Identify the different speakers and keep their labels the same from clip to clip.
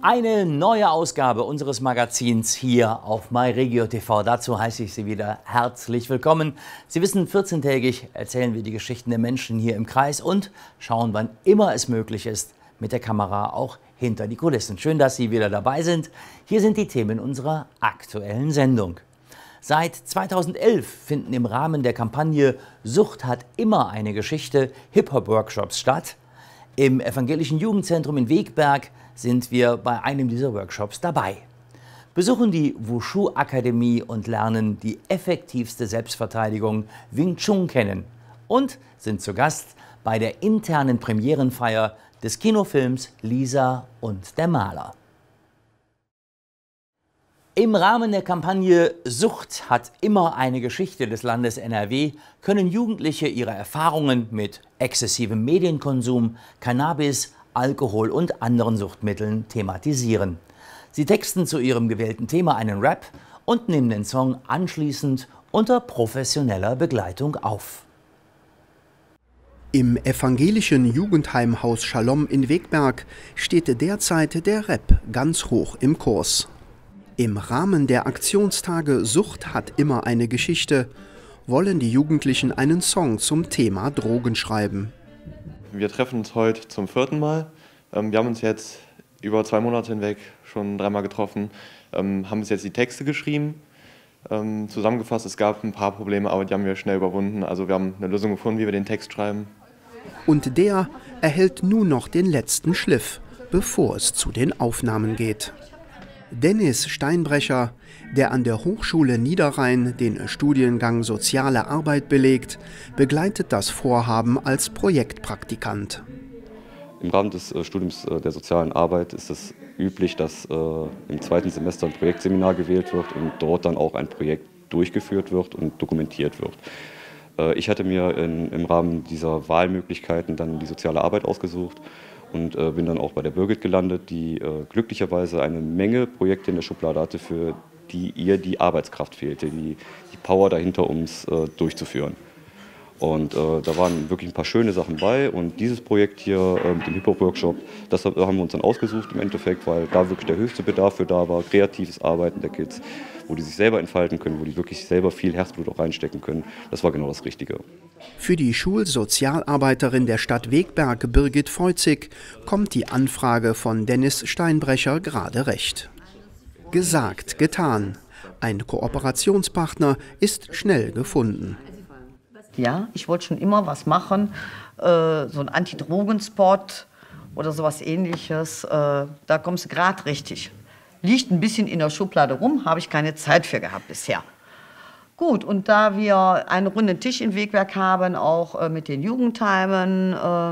Speaker 1: Eine neue Ausgabe unseres Magazins hier auf MyRegio TV. Dazu heiße ich Sie wieder herzlich willkommen. Sie wissen, 14-tägig erzählen wir die Geschichten der Menschen hier im Kreis und schauen, wann immer es möglich ist, mit der Kamera auch hinter die Kulissen. Schön, dass Sie wieder dabei sind. Hier sind die Themen unserer aktuellen Sendung. Seit 2011 finden im Rahmen der Kampagne Sucht hat immer eine Geschichte Hip-Hop-Workshops statt. Im Evangelischen Jugendzentrum in Wegberg sind wir bei einem dieser Workshops dabei. Besuchen die Wushu-Akademie und lernen die effektivste Selbstverteidigung Wing Chun kennen. Und sind zu Gast bei der internen Premierenfeier des Kinofilms Lisa und der Maler. Im Rahmen der Kampagne Sucht hat immer eine Geschichte des Landes NRW können Jugendliche ihre Erfahrungen mit exzessivem Medienkonsum, Cannabis, Alkohol und anderen Suchtmitteln thematisieren. Sie texten zu ihrem gewählten Thema einen Rap und nehmen den Song anschließend unter professioneller Begleitung auf.
Speaker 2: Im evangelischen Jugendheim Haus Shalom in Wegberg steht derzeit der Rap ganz hoch im Kurs. Im Rahmen der Aktionstage Sucht hat immer eine Geschichte wollen die Jugendlichen einen Song zum Thema Drogen schreiben.
Speaker 3: Wir treffen uns heute zum 4. Mal. Wir haben uns jetzt über 2 Monate hinweg schon 3-mal getroffen, haben uns jetzt die Texte geschrieben. Zusammengefasst, es gab ein paar Probleme, aber die haben wir schnell überwunden. Also wir haben eine Lösung gefunden, wie wir den Text schreiben.
Speaker 2: Und der erhält nun noch den letzten Schliff, bevor es zu den Aufnahmen geht. Dennis Steinbrecher, der an der Hochschule Niederrhein den Studiengang Soziale Arbeit belegt, begleitet das Vorhaben als Projektpraktikant.
Speaker 4: Im Rahmen des Studiums der sozialen Arbeit ist es üblich, dass im 2. Semester ein Projektseminar gewählt wird und dort dann auch ein Projekt durchgeführt wird und dokumentiert wird. Ich hatte mir im Rahmen dieser Wahlmöglichkeiten dann die soziale Arbeit ausgesucht und bin dann auch bei der Birgit gelandet, die glücklicherweise eine Menge Projekte in der Schublade hatte, für die ihr die Arbeitskraft fehlte, die Power dahinter, um es durchzuführen. Und da waren wirklich ein paar schöne Sachen bei und dieses Projekt hier mit dem Hip-Hop-Workshop, das haben wir uns dann ausgesucht im Endeffekt, weil da wirklich der höchste Bedarf für da war, kreatives Arbeiten der Kids, wo die sich selber entfalten können, wo die wirklich selber viel Herzblut auch reinstecken können. Das war genau das Richtige.
Speaker 2: Für die Schulsozialarbeiterin der Stadt Wegberg, Birgit Feuzig, kommt die Anfrage von Dennis Steinbrecher gerade recht. Gesagt, getan. Ein Kooperationspartner ist schnell gefunden.
Speaker 5: Ja, ich wollte schon immer was machen, so ein Anti-Drogen-Spot oder sowas Ähnliches. Da kommst du gerade richtig. Liegt ein bisschen in der Schublade rum, habe ich keine Zeit für gehabt bisher. Gut, und da wir einen runden Tisch im Wegwerk haben, auch mit den Jugendheimen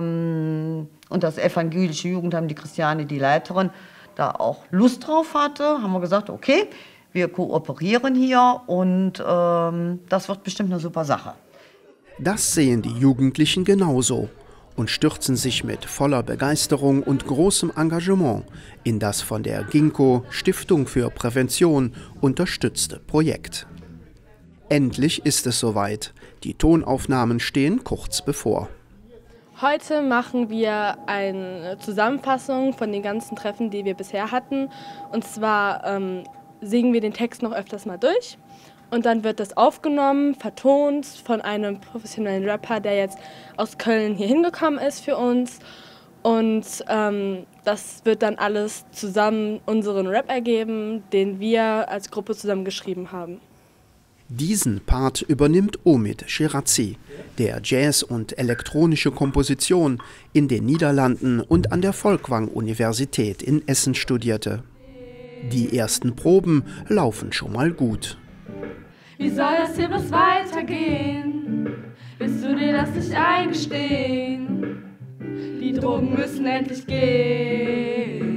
Speaker 5: und das evangelische Jugendheim, die Christiane, die Leiterin, da auch Lust drauf hatte, haben wir gesagt, okay, wir kooperieren hier und das wird bestimmt eine super Sache.
Speaker 2: Das sehen die Jugendlichen genauso und stürzen sich mit voller Begeisterung und großem Engagement in das von der Ginkgo Stiftung für Prävention unterstützte Projekt. Endlich ist es soweit. Die Tonaufnahmen stehen kurz bevor.
Speaker 6: Heute machen wir eine Zusammenfassung von den ganzen Treffen, die wir bisher hatten. Und zwar singen wir den Text noch öfters mal durch. Und dann wird das aufgenommen, vertont von einem professionellen Rapper, der jetzt aus Köln hier hingekommen ist für uns. Und das wird dann alles zusammen unseren Rap ergeben, den wir als Gruppe zusammen geschrieben haben.
Speaker 2: Diesen Part übernimmt Omid Shirazi, der Jazz und elektronische Komposition in den Niederlanden und an der Folkwang-Universität in Essen studierte. Die ersten Proben laufen schon mal gut.
Speaker 7: Wie soll das hier bloß weitergehen? Willst du dir das nicht eingestehen? Die Drogen müssen endlich gehen.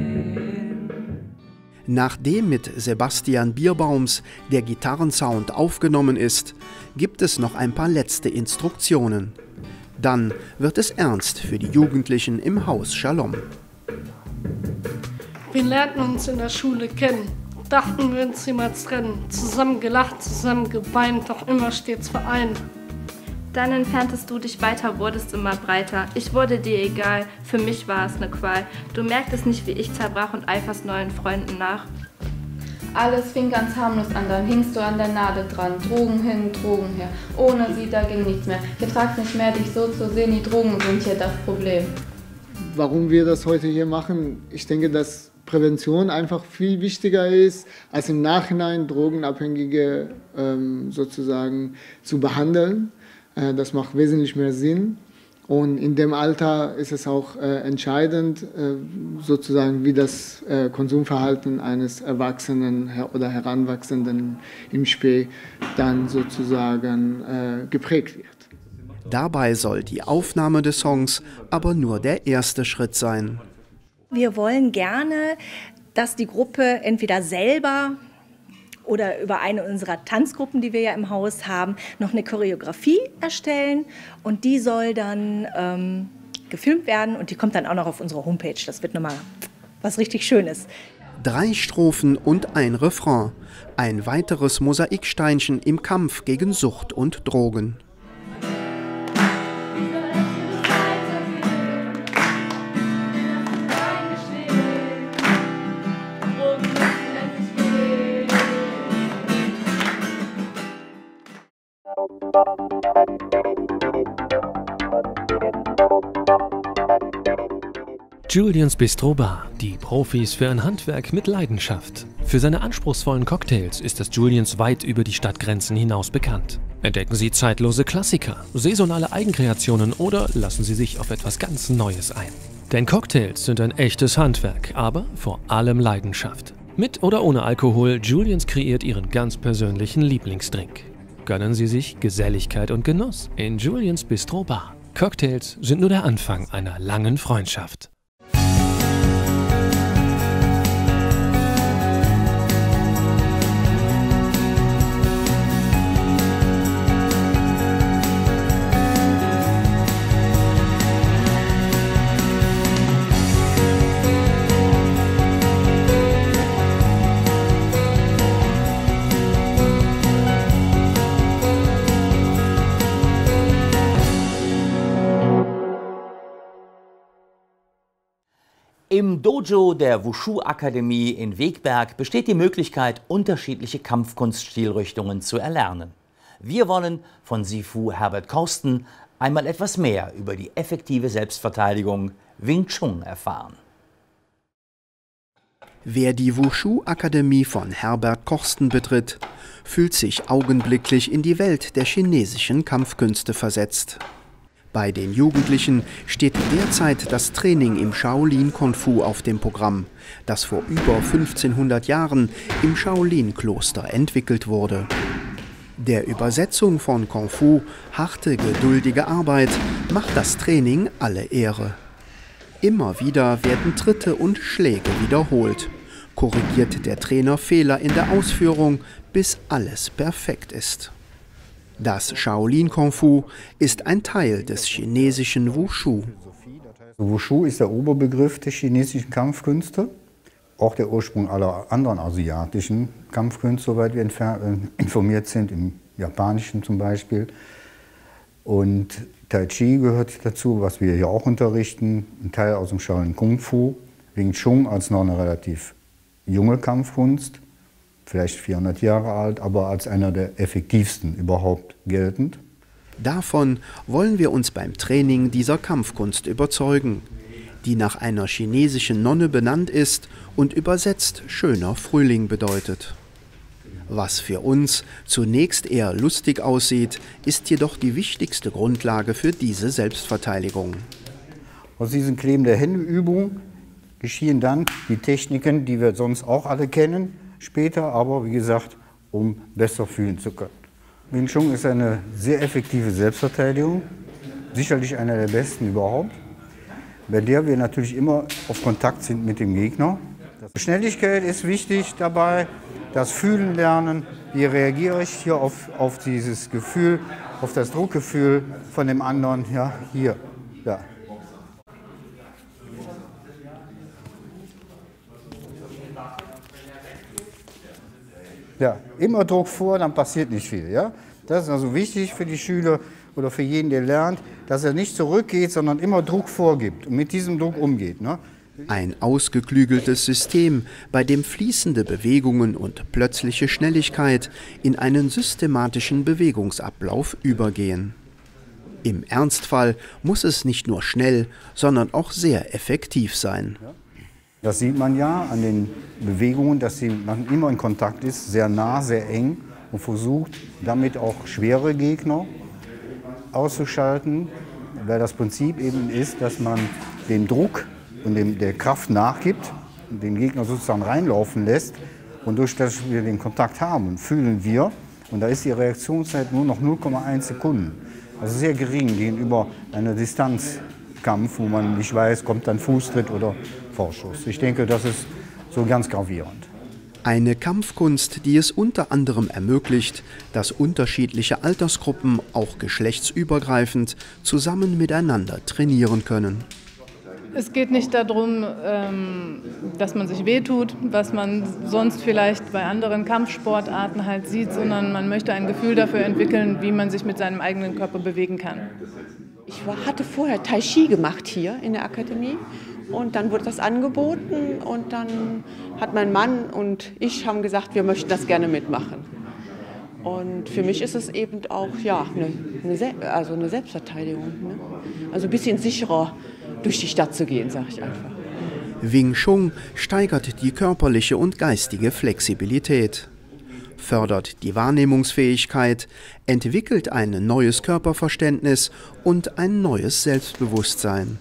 Speaker 2: Nachdem mit Sebastian Bierbaums der Gitarrensound aufgenommen ist, gibt es noch ein paar letzte Instruktionen. Dann wird es ernst für die Jugendlichen im Haus Shalom.
Speaker 8: Wir lernten uns in der Schule kennen, dachten wir uns niemals trennen, zusammen gelacht, zusammen geweint, doch immer stets vereint.
Speaker 7: Dann entferntest du dich weiter, wurdest immer breiter. Ich wurde dir egal, für mich war es eine Qual. Du merktest nicht, wie ich zerbrach und eiferst neuen Freunden nach.
Speaker 9: Alles fing ganz harmlos an, dann hingst du an der Nadel dran. Drogen hin, Drogen her. Ohne sie, da ging nichts mehr. Ich ertrag's nicht mehr, dich so zu sehen, die Drogen sind hier das Problem.
Speaker 10: Warum wir das heute hier machen, ich denke, dass Prävention einfach viel wichtiger ist, als im Nachhinein Drogenabhängige sozusagen zu behandeln. Das macht wesentlich mehr Sinn. Und in dem Alter ist es auch entscheidend, sozusagen, wie das Konsumverhalten eines Erwachsenen oder Heranwachsenden im Spee dann sozusagen geprägt wird.
Speaker 2: Dabei soll die Aufnahme des Songs aber nur der erste Schritt sein.
Speaker 11: Wir wollen gerne, dass die Gruppe entweder selber oder über eine unserer Tanzgruppen, die wir ja im Haus haben, noch eine Choreografie erstellen. Und die soll dann gefilmt werden und die kommt dann auch noch auf unsere Homepage. Das wird nochmal was richtig Schönes.
Speaker 2: 3 Strophen und ein Refrain. Ein weiteres Mosaiksteinchen im Kampf gegen Sucht und Drogen.
Speaker 12: Julians Bistro Bar, die Profis für ein Handwerk mit Leidenschaft. Für seine anspruchsvollen Cocktails ist das Julians weit über die Stadtgrenzen hinaus bekannt. Entdecken Sie zeitlose Klassiker, saisonale Eigenkreationen oder lassen Sie sich auf etwas ganz Neues ein. Denn Cocktails sind ein echtes Handwerk, aber vor allem Leidenschaft. Mit oder ohne Alkohol, Julians kreiert Ihren ganz persönlichen Lieblingsdrink. Gönnen Sie sich Geselligkeit und Genuss in Julians Bistro Bar. Cocktails sind nur der Anfang einer langen Freundschaft.
Speaker 1: Im Dojo der Wushu-Akademie in Wegberg besteht die Möglichkeit, unterschiedliche Kampfkunststilrichtungen zu erlernen. Wir wollen von Sifu Herbert Korsten einmal etwas mehr über die effektive Selbstverteidigung Wing Chun erfahren.
Speaker 2: Wer die Wushu-Akademie von Herbert Korsten betritt, fühlt sich augenblicklich in die Welt der chinesischen Kampfkünste versetzt. Bei den Jugendlichen steht derzeit das Training im Shaolin Kung Fu auf dem Programm, das vor über 1500 Jahren im Shaolin-Kloster entwickelt wurde. Der Übersetzung von Kung Fu, harte, geduldige Arbeit, macht das Training alle Ehre. Immer wieder werden Tritte und Schläge wiederholt. Korrigiert der Trainer Fehler in der Ausführung, bis alles perfekt ist. Das Shaolin Kung Fu ist ein Teil des chinesischen Wushu.
Speaker 13: Wushu ist der Oberbegriff der chinesischen Kampfkünste, auch der Ursprung aller anderen asiatischen Kampfkünste, soweit wir informiert sind, im Japanischen zum Beispiel. Und Tai Chi gehört dazu, was wir hier auch unterrichten, ein Teil aus dem Shaolin Kung Fu, Wing Chun als noch eine relativ junge Kampfkunst, vielleicht 400 Jahre alt, aber als einer der effektivsten überhaupt geltend.
Speaker 2: Davon wollen wir uns beim Training dieser Kampfkunst überzeugen, die nach einer chinesischen Nonne benannt ist und übersetzt schöner Frühling bedeutet. Was für uns zunächst eher lustig aussieht, ist jedoch die wichtigste Grundlage für diese Selbstverteidigung.
Speaker 13: Aus diesen Kleben der Händeübung geschehen dann die Techniken, die wir sonst auch alle kennen, später aber, wie gesagt, um besser fühlen zu können. Wing Chun ist eine sehr effektive Selbstverteidigung, sicherlich einer der besten überhaupt, bei der wir natürlich immer auf Kontakt sind mit dem Gegner. Schnelligkeit ist wichtig dabei, das Fühlen lernen, wie reagiere ich hier auf dieses Gefühl, auf das Druckgefühl von dem anderen, ja, hier, ja. Ja, immer Druck vor, dann passiert nicht viel. Ja? Das ist also wichtig für die Schüler oder für jeden, der lernt, dass er nicht zurückgeht, sondern immer Druck vorgibt und mit diesem Druck umgeht. Ne?
Speaker 2: Ein ausgeklügeltes System, bei dem fließende Bewegungen und plötzliche Schnelligkeit in einen systematischen Bewegungsablauf übergehen. Im Ernstfall muss es nicht nur schnell, sondern auch sehr effektiv sein.
Speaker 13: Das sieht man ja an den Bewegungen, dass man immer in Kontakt ist, sehr nah, sehr eng und versucht, damit auch schwere Gegner auszuschalten, weil das Prinzip eben ist, dass man den Druck und der Kraft nachgibt und den Gegner sozusagen reinlaufen lässt. Und durch das wir den Kontakt haben, fühlen wir, und da ist die Reaktionszeit nur noch 0,1 Sekunden. Also sehr gering gegenüber einer Distanzkampf, wo man nicht weiß, kommt dann Fußtritt oder Vorschuss. Ich denke, das ist so ganz gravierend.
Speaker 2: Eine Kampfkunst, die es unter anderem ermöglicht, dass unterschiedliche Altersgruppen, auch geschlechtsübergreifend, zusammen miteinander trainieren können.
Speaker 9: Es geht nicht darum, dass man sich wehtut, was man sonst vielleicht bei anderen Kampfsportarten halt sieht, sondern man möchte ein Gefühl dafür entwickeln, wie man sich mit seinem eigenen Körper bewegen kann.
Speaker 14: Ich hatte vorher Tai Chi gemacht hier in der Akademie und dann wurde das angeboten und dann hat mein Mann und ich haben gesagt, wir möchten das gerne mitmachen. Und für mich ist es eben auch ja, eine Selbstverteidigung, ne? Also ein bisschen sicherer durch die Stadt zu gehen, sage ich einfach.
Speaker 2: Wing Chun steigert die körperliche und geistige Flexibilität, fördert die Wahrnehmungsfähigkeit, entwickelt ein neues Körperverständnis und ein neues Selbstbewusstsein.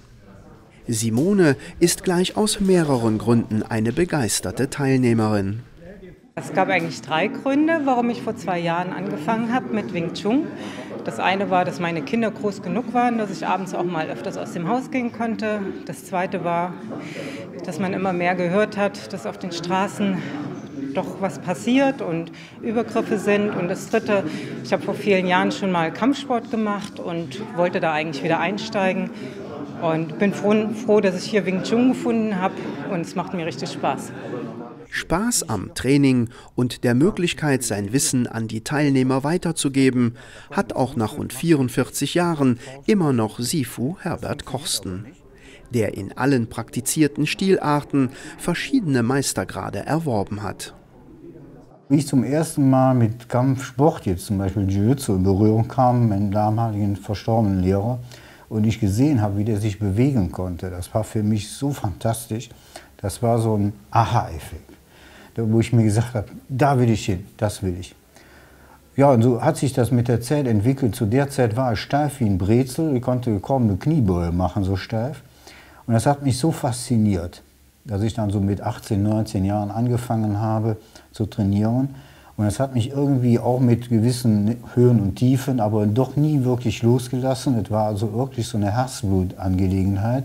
Speaker 2: Simone ist gleich aus mehreren Gründen eine begeisterte Teilnehmerin.
Speaker 15: Es gab eigentlich 3 Gründe, warum ich vor 2 Jahren angefangen habe mit Wing Chun. Das eine war, dass meine Kinder groß genug waren, dass ich abends auch mal öfters aus dem Haus gehen konnte. Das zweite war, dass man immer mehr gehört hat, dass auf den Straßen doch was passiert und Übergriffe sind. Und das dritte, ich habe vor vielen Jahren schon mal Kampfsport gemacht und wollte da eigentlich wieder einsteigen. Und bin froh, dass ich hier Wing Chun gefunden habe und es macht mir richtig Spaß.
Speaker 2: Spaß am Training und der Möglichkeit, sein Wissen an die Teilnehmer weiterzugeben, hat auch nach rund 44 Jahren immer noch Sifu Herbert Korsten, der in allen praktizierten Stilarten verschiedene Meistergrade erworben hat.
Speaker 13: Wie ich zum ersten Mal mit Kampfsport, jetzt zum Beispiel Jiu-Jitsu, in Berührung kam, mit meinem damaligen verstorbenen Lehrer, und ich gesehen habe, wie der sich bewegen konnte, das war für mich so fantastisch. Das war so ein Aha-Effekt, wo ich mir gesagt habe, da will ich hin, das will ich. Ja, und so hat sich das mit der Zeit entwickelt. Zu der Zeit war ich steif wie ein Brezel, ich konnte kaum eine Kniebeuge machen, so steif. Und das hat mich so fasziniert, dass ich dann so mit 18, 19 Jahren angefangen habe zu trainieren. Und das hat mich irgendwie auch mit gewissen Höhen und Tiefen, aber doch nie wirklich losgelassen. Es war also wirklich so eine Herzblutangelegenheit.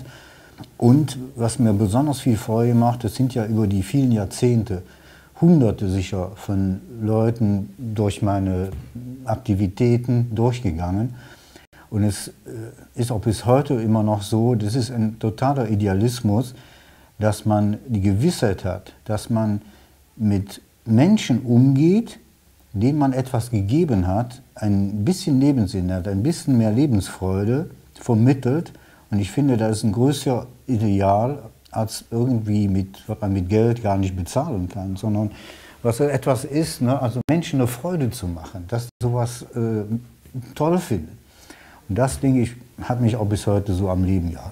Speaker 13: Und was mir besonders viel Freude macht, das sind ja über die vielen Jahrzehnte Hunderte sicher von Leuten durch meine Aktivitäten durchgegangen. Und es ist auch bis heute immer noch so, das ist ein totaler Idealismus, dass man die Gewissheit hat, dass man mit Menschen umgeht, denen man etwas gegeben hat, ein bisschen Lebenssinn hat, ein bisschen mehr Lebensfreude vermittelt. Und ich finde, das ist ein größeres Ideal, als irgendwie was man mit Geld gar nicht bezahlen kann, sondern was etwas ist, ne? Also Menschen eine Freude zu machen, dass sie sowas toll finden. Und das, denke ich, hat mich auch bis heute so am Leben gehalten.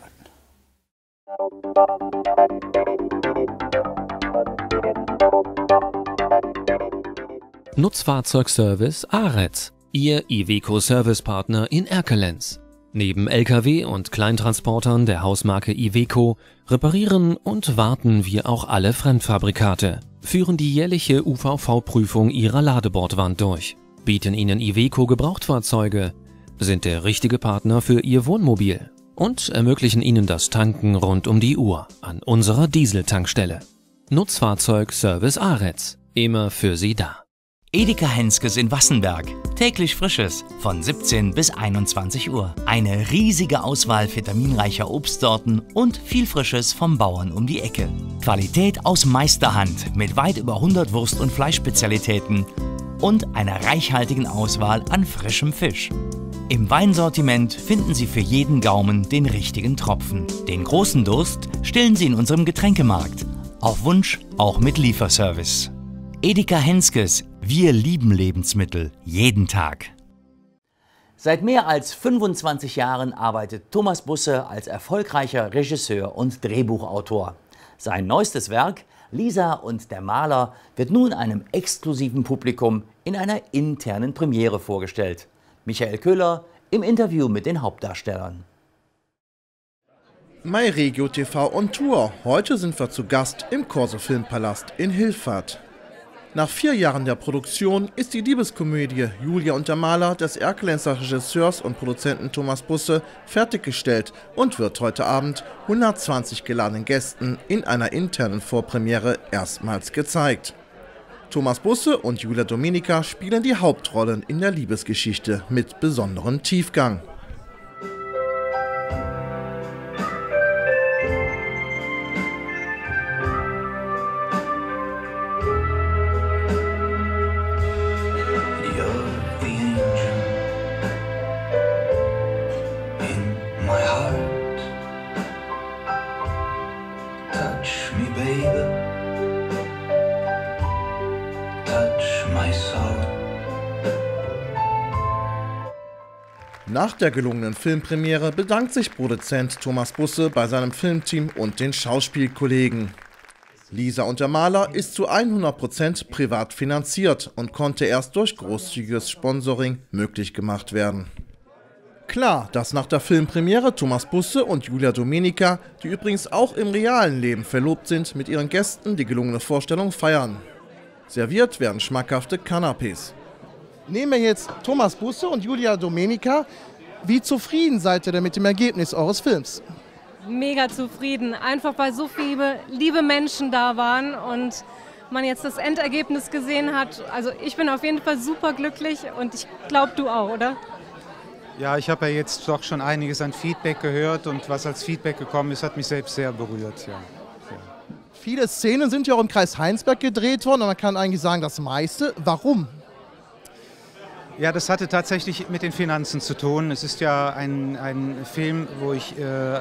Speaker 12: Nutzfahrzeugservice Aretz, Ihr Iveco-Servicepartner in Erkelenz. Neben Lkw und Kleintransportern der Hausmarke Iveco reparieren und warten wir auch alle Fremdfabrikate, führen die jährliche UVV-Prüfung Ihrer Ladebordwand durch, bieten Ihnen Iveco Gebrauchtfahrzeuge, sind der richtige Partner für Ihr Wohnmobil und ermöglichen Ihnen das Tanken rund um die Uhr an unserer Dieseltankstelle. Nutzfahrzeugservice Aretz, immer für Sie da.
Speaker 16: Edeka Henskes in Wassenberg. Täglich Frisches von 17 bis 21 Uhr. Eine riesige Auswahl vitaminreicher Obstsorten und viel Frisches vom Bauern um die Ecke. Qualität aus Meisterhand mit weit über 100 Wurst- und Fleischspezialitäten. und einer reichhaltigen Auswahl an frischem Fisch. Im Weinsortiment finden Sie für jeden Gaumen den richtigen Tropfen. Den großen Durst stillen Sie in unserem Getränkemarkt. Auf Wunsch auch mit Lieferservice. Edeka Henskes, wir lieben Lebensmittel, jeden Tag.
Speaker 1: Seit mehr als 25 Jahren arbeitet Thomas Busse als erfolgreicher Regisseur und Drehbuchautor. Sein neuestes Werk, Lisa und der Maler, wird nun einem exklusiven Publikum in einer internen Premiere vorgestellt. Michael Köhler im Interview mit den Hauptdarstellern.
Speaker 17: MyRegio TV on Tour. Heute sind wir zu Gast im Corso Filmpalast in Hilfert. Nach 4 Jahren der Produktion ist die Liebeskomödie Julia und der Maler des Erkelenzer Regisseurs und Produzenten Thomas Busse fertiggestellt und wird heute Abend 120 geladenen Gästen in einer internen Vorpremiere erstmals gezeigt. Thomas Busse und Julia Domenica spielen die Hauptrollen in der Liebesgeschichte mit besonderem Tiefgang. Nach der gelungenen Filmpremiere bedankt sich Produzent Thomas Busse bei seinem Filmteam und den Schauspielkollegen. Lisa und der Maler ist zu 100% privat finanziert und konnte erst durch großzügiges Sponsoring möglich gemacht werden. Klar, dass nach der Filmpremiere Thomas Busse und Julia Domenica, die übrigens auch im realen Leben verlobt sind, mit ihren Gästen die gelungene Vorstellung feiern. Serviert werden schmackhafte Canapés.
Speaker 18: Nehmen wir jetzt Thomas Busse und Julia Domenica. Wie zufrieden seid ihr denn mit dem Ergebnis eures Films?
Speaker 19: Mega zufrieden, einfach weil so viele liebe Menschen da waren und man jetzt das Endergebnis gesehen hat. Also ich bin auf jeden Fall super glücklich und ich glaube, du auch, oder?
Speaker 20: Ja, ich habe ja jetzt doch schon einiges an Feedback gehört und was als Feedback gekommen ist, hat mich selbst sehr berührt. Ja.
Speaker 18: Viele Szenen sind ja auch im Kreis Heinsberg gedreht worden und man kann eigentlich sagen, das meiste. Warum?
Speaker 20: Ja, das hatte tatsächlich mit den Finanzen zu tun. Es ist ja ein Film, wo ich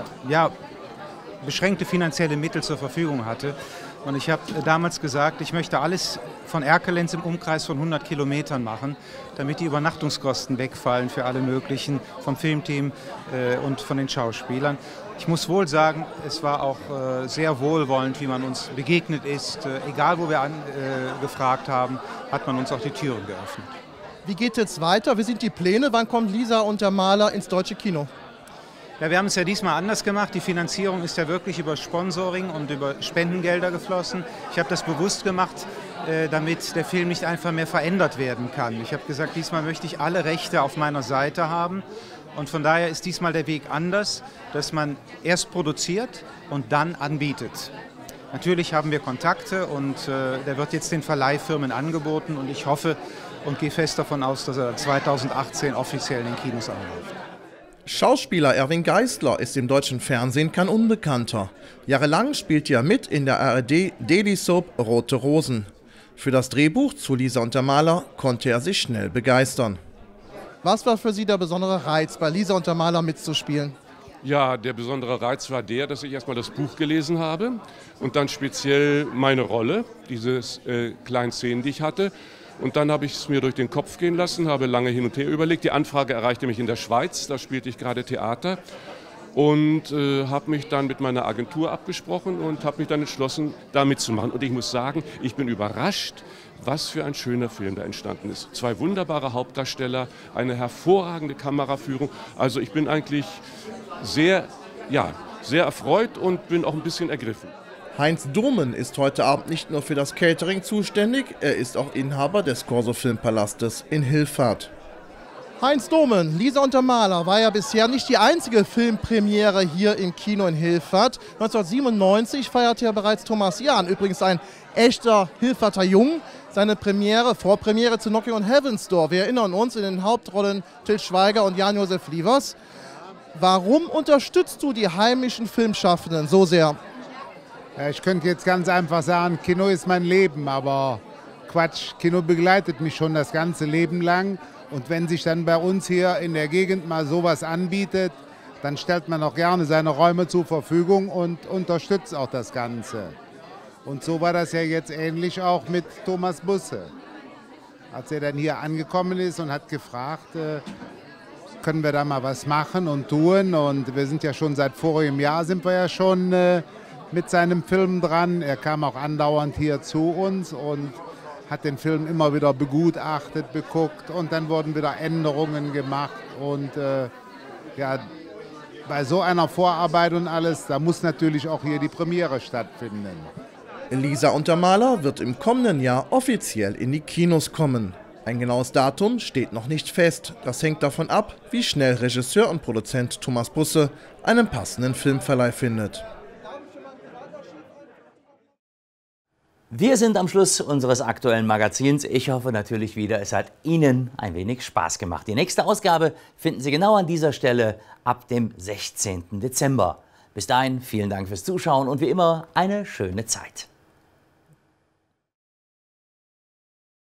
Speaker 20: beschränkte finanzielle Mittel zur Verfügung hatte. Und ich habe damals gesagt, ich möchte alles von Erkelenz im Umkreis von 100 Kilometern machen, damit die Übernachtungskosten wegfallen für alle möglichen, vom Filmteam und von den Schauspielern. Ich muss wohl sagen, es war auch sehr wohlwollend, wie man uns begegnet ist. Egal, wo wir gefragt haben, hat man uns auch die Türen geöffnet.
Speaker 18: Wie geht es jetzt weiter? Wie sind die Pläne? Wann kommt Lisa und der Maler ins deutsche Kino?
Speaker 20: Ja, wir haben es ja diesmal anders gemacht. Die Finanzierung ist ja wirklich über Sponsoring und über Spendengelder geflossen. Ich habe das bewusst gemacht, damit der Film nicht einfach mehr verändert werden kann. Ich habe gesagt, diesmal möchte ich alle Rechte auf meiner Seite haben. Und von daher ist diesmal der Weg anders, dass man erst produziert und dann anbietet. Natürlich haben wir Kontakte und der wird jetzt den Verleihfirmen angeboten und ich hoffe und gehe fest davon aus, dass er 2018 offiziell in den Kinos anläuft.
Speaker 17: Schauspieler Erwin Geisler ist im deutschen Fernsehen kein Unbekannter. Jahrelang spielte er mit in der ARD Daily Soap Rote Rosen. Für das Drehbuch zu Lisa und der Maler konnte er sich schnell begeistern.
Speaker 18: Was war für Sie der besondere Reiz, bei Lisa und der Maler mitzuspielen?
Speaker 21: Ja, der besondere Reiz war der, dass ich erstmal das Buch gelesen habe und dann speziell meine Rolle, diese kleinen Szenen, die ich hatte. Und dann habe ich es mir durch den Kopf gehen lassen, habe lange hin und her überlegt. Die Anfrage erreichte mich in der Schweiz, da spielte ich gerade Theater und habe mich dann mit meiner Agentur abgesprochen und habe mich dann entschlossen, da mitzumachen. Und ich muss sagen, ich bin überrascht, was für ein schöner Film da entstanden ist. 2 wunderbare Hauptdarsteller, eine hervorragende Kameraführung. Also ich bin eigentlich sehr erfreut und bin auch ein bisschen ergriffen.
Speaker 17: Heinz Domen ist heute Abend nicht nur für das Catering zuständig, er ist auch Inhaber des Corso Filmpalastes in Hilfert.
Speaker 18: Heinz Domen, Lisa und der Maler war ja bisher nicht die einzige Filmpremiere hier im Kino in Hilfert. 1997 feierte ja bereits Thomas Jahn, übrigens ein echter Hilferter Jung, seine Vorpremiere zu Knocking on Heaven's Door. Wir erinnern uns, in den Hauptrollen Til Schweiger und Jan-Josef Liefers. Warum unterstützt du die heimischen Filmschaffenden so sehr?
Speaker 22: Ja, ich könnte jetzt ganz einfach sagen, Kino ist mein Leben, aber
Speaker 3: Quatsch. Kino begleitet mich schon das ganze Leben lang. Und wenn sich dann bei uns hier in der Gegend mal sowas anbietet, dann stellt man auch gerne seine Räume zur Verfügung und unterstützt auch das Ganze. Und so war das ja jetzt ähnlich auch mit Thomas Busse. Als er dann hier angekommen ist und hat gefragt, können wir da mal was machen und tun. Und wir sind ja schon seit vorigem Jahr sind wir ja schon mit seinem Film dran. Er kam auch andauernd hier zu uns und hat den Film immer wieder begutachtet, beguckt und dann wurden wieder Änderungen gemacht und ja, bei so einer Vorarbeit und alles, da muss natürlich auch hier die Premiere stattfinden.
Speaker 17: Lisa und der Maler wird im kommenden Jahr offiziell in die Kinos kommen. Ein genaues Datum steht noch nicht fest. Das hängt davon ab, wie schnell Regisseur und Produzent Thomas Busse einen passenden Filmverleih findet.
Speaker 1: Wir sind am Schluss unseres aktuellen Magazins. Ich hoffe natürlich wieder, es hat Ihnen ein wenig Spaß gemacht. Die nächste Ausgabe finden Sie genau an dieser Stelle ab dem 16. Dezember. Bis dahin, vielen Dank fürs Zuschauen und wie immer eine schöne Zeit.